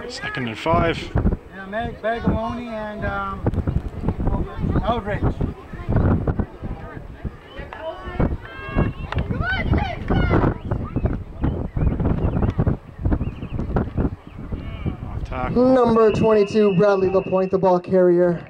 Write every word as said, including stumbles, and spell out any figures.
Second and five. Yeah, Meg, Begamoni and um, Eldridge. Off tackle. Number twenty-two, Bradley Lapointe, the ball carrier.